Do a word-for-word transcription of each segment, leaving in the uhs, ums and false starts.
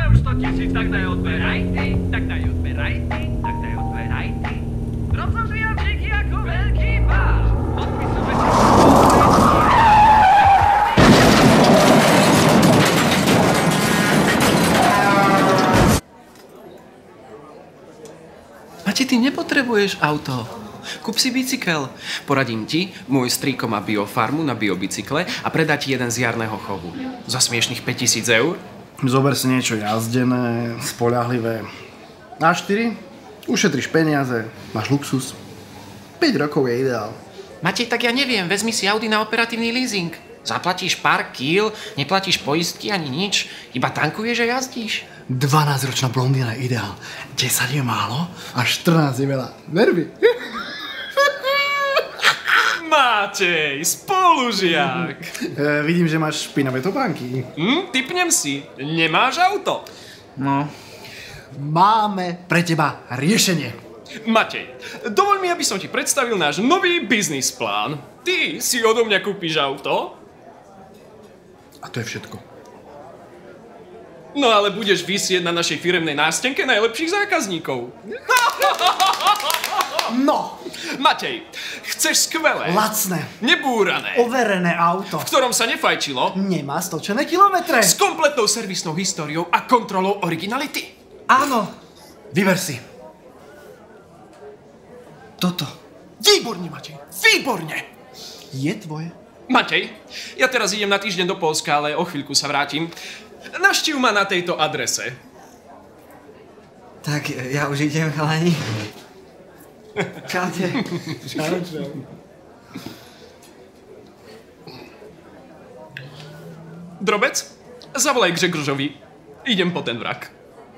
už sto tisíc, tak daj odberaj ty, tak daj odberaj ty, tak daj odberaj ty. Rozozvíjam díky ako veľký pás. Podpisujme si... Mati, ty nepotrebuješ auto. Kúp si bicykel. Poradím ti, môj strýko má biofarmu na biobicykle a predá ti jeden z jarného chovu. Za smiešných päťtisíc eur. Zober si niečo jazdené, spoľahlivé. á štyri, ušetríš peniaze, máš luxus. päť rokov je ideál. Matej, tak ja neviem, vezmi si Audi na operatívny leasing. Zaplatíš pár kíl, neplatíš poistky ani nič, iba tankuješ a jazdíš. dvanásťročná blondína je ideál. desať je málo a štrnásť je veľa. Nervy. Matej, spolužiak. E, vidím, že máš špinavé topánky. Hm, tipnem si, nemáš auto. No. Máme pre teba riešenie. Matej, dovoľ mi, aby som ti predstavil náš nový biznis plán. Ty si odo mňa kúpiš auto. A to je všetko. No ale budeš visieť na našej firemnej nástenke najlepších zákazníkov. No! Matej, chceš skvelé, lacné, nebúrané, overené auto, v ktorom sa nefajčilo, nemá stočené kilometre, s kompletnou servisnou históriou a kontrolou originality. Áno, vyber si. Toto. Výborne, Matej, výborne. Je tvoje. Matej, ja teraz idem na týždeň do Poľska, ale o chvíľku sa vrátim. Navštív ma na tejto adrese. Tak ja už idem, chalani. Čaute. Čau, čau. Drobec, zavolaj Grzegorzovi. Idem po ten vrak.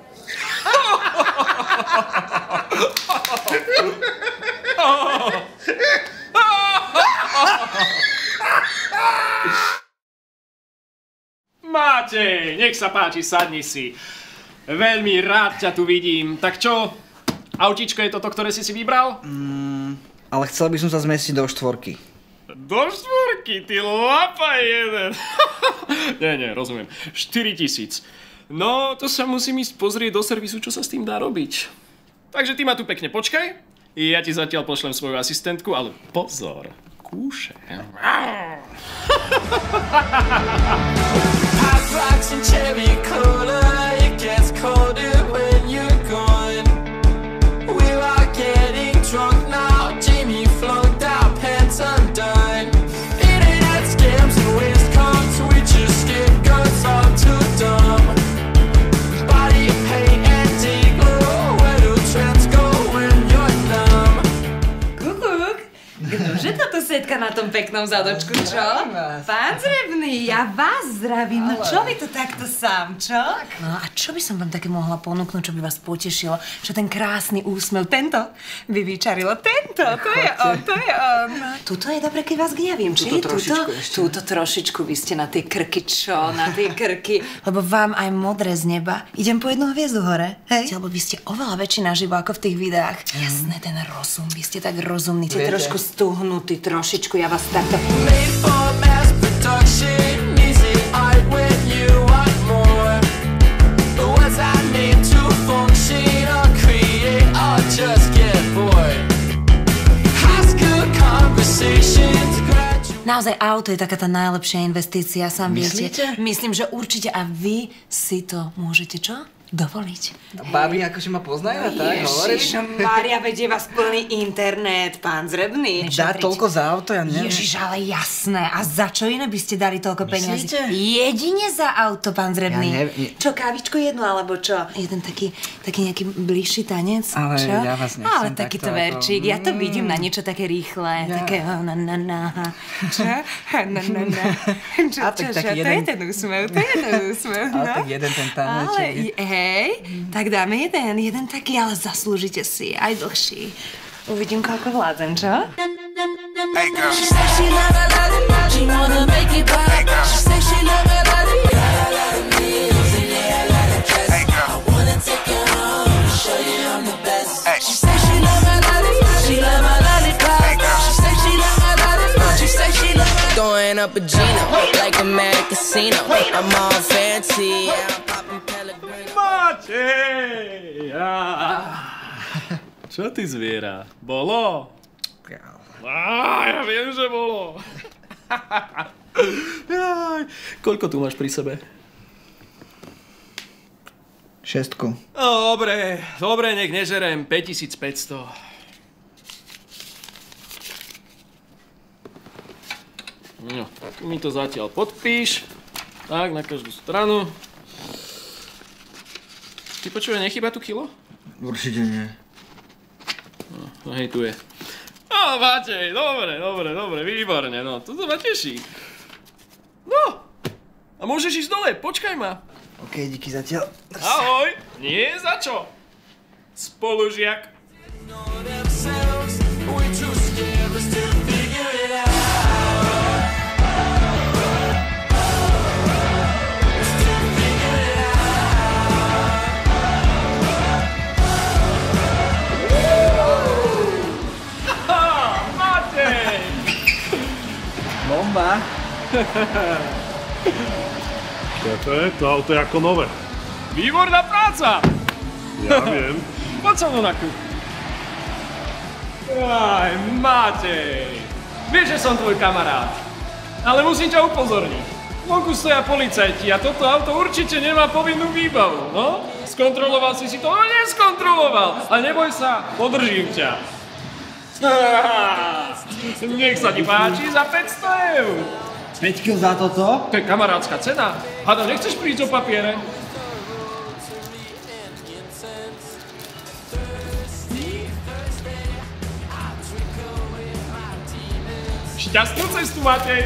Matej, nech sa páči, sadni si. Veľmi rád ťa tu vidím. Tak čo? Autíčko je toto, ktoré si si vybral? Mm, ale chcel by som sa zmestiť do štvorky. Do štvorky, ty lapa jeden. nie, nie, rozumiem. štyri tisíc. No, to sa musím ísť pozrieť do servisu, čo sa s tým dá robiť. Takže ty ma tu pekne počkaj. Ja ti zatiaľ pošlem svoju asistentku, ale pozor, kúše. Hot rocks and cherry cola, it gets colder when you're gone. We are getting drunk now, Jamie flunked out, pants undone. Internet scams and waste comes, we just get guns all too dumb. Body paint and glow, where do trends go when you're numb? Kukuk, ktože táto setka na tom peknom zadočku, čo? Pán Zrebný, ja vás zdravím, no čo vy to takto sám, čo? No a čo by som vám také mohla ponúknuť, čo by vás potešilo? Čo ten krásny úsmev, tento by vyčarilo, tento, to je on, to je on. Tuto je dobre, keď vás gňavím, či? Tuto trošičku ešte. Tuto trošičku, vy ste na tie krky, čo? Na tie krky. Lebo vám aj modré z neba. Idem po jednu hviezdu hore, hej? Lebo vy ste oveľa väčší naživo ako v tých videách. Jasné, ten rozum, vy ste tak rozumní, ste trošku stuhnutí, trošičku, ja vás takto... Made for mass production, easy art when you want more. But was I made to function or create or just get bored? High school conversations, graduate... Naozaj auto je taká tá najlepšia investícia, sám viete. Myslíte? Myslím, že určite a vy si to môžete čo? Dovoliť. Babi akože ma poznajú, tak hovoríš? Ježišmária, vedie vás plný internet, pán Zrebný. Dá toľko za auto, ja neviem. Ježiš, ale jasné. A za čo iné by ste dali toľko peniazí? Myslíte? Jedine za auto, pán Zrebný. Ja neviem. Čo, kávičku jednu, alebo čo? Jeden taký, taký nejaký bližší tanec, Ale čo? ja vás nechcem Ale takto takýto ako- verčík, ja to vidím na niečo také rýchle. Ja. Také na na na. Čo? Na na na. Čo, A tak čo, taký čo? To jeden- je ten úsmev, to je ten úsmev, Ale no. tak jeden ten tanec. Ale, hej, tak dáme jeden, jeden taký, ale zaslúžite si, aj dlhší. Uvidím, koľko vládzem, čo? Hey girl. She say she love it, love it, she wanna make it back. She say she love it, love it, yeah, I love the music, yeah, I love the dress. Hey girl. I wanna take you home, show you I'm the best. Hey. She say she love it, love it, she love my lollipop. Hey girl. She say she love my lollipop, she say she love it. Throwing up a Gino, like a mad casino. I'm all fancy, yeah, I'm popping Pellegrino. Matej! Čo ty zviera? Bolo? Á, ja viem, že bolo. Jaj, koľko tu máš pri sebe? Šestku. Dobre, dobre, nech nežerem. päťtisícpäťsto. No, tu mi to zatiaľ podpíš. Tak, na každú stranu. Ty počúvaj, nechýba tu kilo? Určite nie. No, hej, tu je. No, Matej, dobre, dobre, dobre, výborne, no, toto ma teší. No, a môžeš ísť dole, počkaj ma. OK, díky zatiaľ. Ahoj, nie za čo. Spolužiak. Bomba. Šéfe, to auto je ako nové. Výborná práca. Ja viem. Poď so mnou na kúp. Aj, Matej. Vieš, že som tvoj kamarát. Ale musím ťa upozorniť. Vonku stoja policajti a toto auto určite nemá povinnú výbavu, no? Skontroloval si si to? No, neskontroloval. A neboj sa, podržím ťa. Nech sa ti páči za päťsto eur. päť kil za toto? To je kamarátska cena. Hada, nechceš prísť o papiere? Šťastnú cestu, Matej.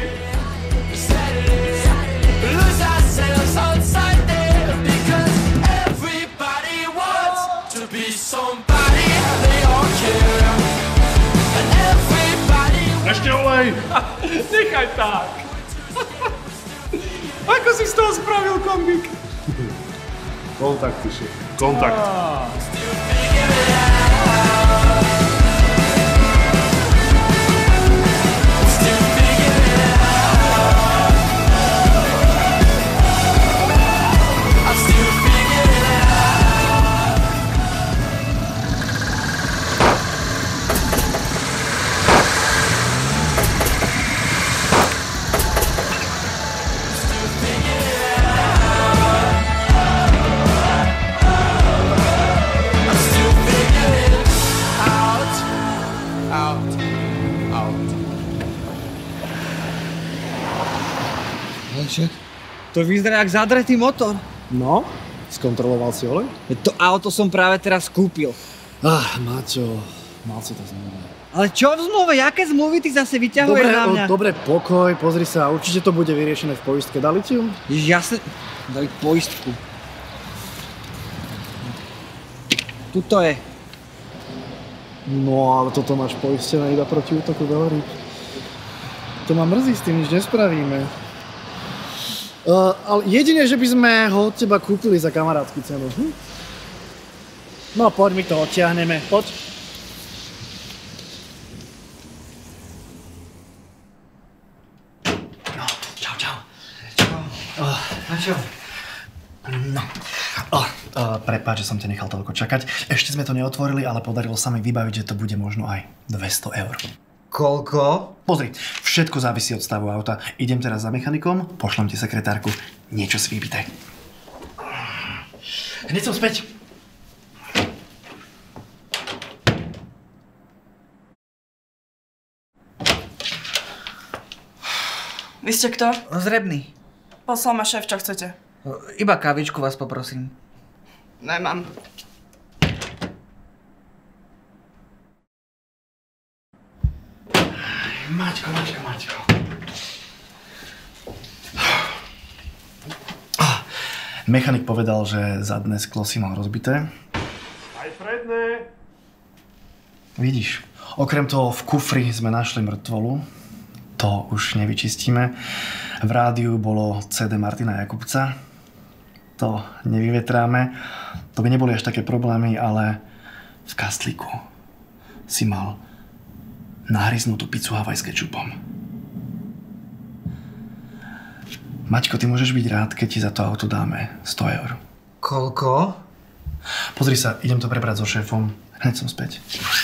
Lose ourselves outside there because everybody wants to be somebody. They all care. And everybody Ešte olej! Nechaj tak. Ako si z toho spravil kombík? Kontakty, šéf. Kontakt. To vyzerá jak zadretý motor. No, skontroloval si olej? To auto som práve teraz kúpil. Ah, Maťo, mal si to zmluve. Ale čo v zmluve? Jaké zmluvy ty zase vyťahuješ Dobre, na mňa? o, dobre, pokoj, pozri sa, určite to bude vyriešené v poistke. Dali ti ju? Ježiš, jasne, dali poistku. Tuto je. No, ale toto máš poistené iba proti útoku veľrýb. To ma mrzí, s tým nič nespravíme. Uh, ale jedine, že by sme ho od teba kúpili za kamarátsku cenu. Hm? No, poď, my to odtiahneme, poď. No, čau, čau. Čau. Oh. A čo? No. Oh, uh, prepáč, že som ťa nechal toľko čakať. Ešte sme to neotvorili, ale podarilo sa mi vybaviť, že to bude možno aj dvesto eur. Koľko? Pozri, všetko závisí od stavu auta. Idem teraz za mechanikom, pošlem ti sekretárku. Niečo si vypýtaj. Hneď som späť. Vy ste kto? Zrebný. Poslal ma šéf, čo chcete? Iba kávičku vás poprosím. Nemám. Maťko, Maťko, Maťko. Mechanik povedal, že zadné sklo si mal rozbité. Aj predné. Vidíš, okrem toho v kufri sme našli mŕtvolu. To už nevyčistíme. V rádiu bolo cé dé Martina Jakubca. To nevyvetráme. To by neboli až také problémy, ale v kastlíku si mal nahryznutú pizzu Havaj s kečupom. Maťko, ty môžeš byť rád, keď ti za to auto dáme sto eur. Koľko? Pozri sa, idem to prebrať so šéfom. Hneď som späť.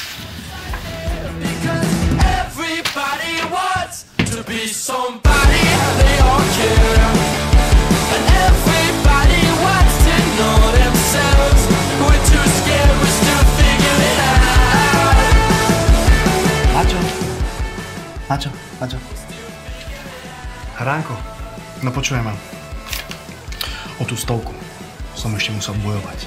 Everybody wants to be somebody, they all care. And everybody wants to know themselves. We're too scared, we're still figuring it out. Maťo, Maťo, Maťo. Ránko, no počujem ma. O tú stovku som ešte musel bojovať.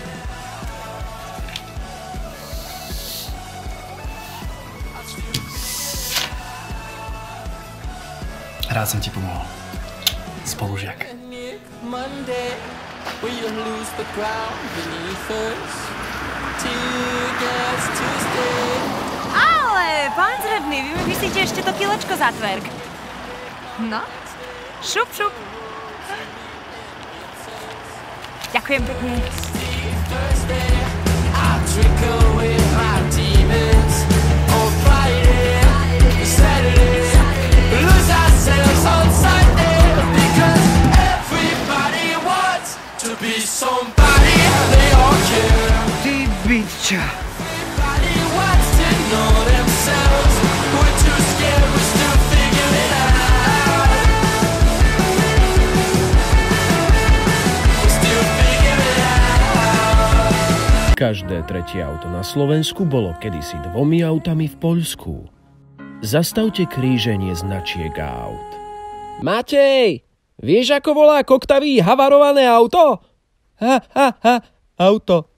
Rád som ti pomohol. Spolužiak. Monday, where you lose the ground beneath us. Tear Tuesday. Ale, pán Zrebný, vy mi vysíte ešte to kilečko za tverk. No, šup, šup. Ďakujem pekne. Ty biča. Každé tretie auto na Slovensku bolo kedysi dvomi autami v Poľsku. Zastavte kríženie značiek aut. Matej, vieš ako volá koktavý havarované auto? Ha, ha, ha, auto.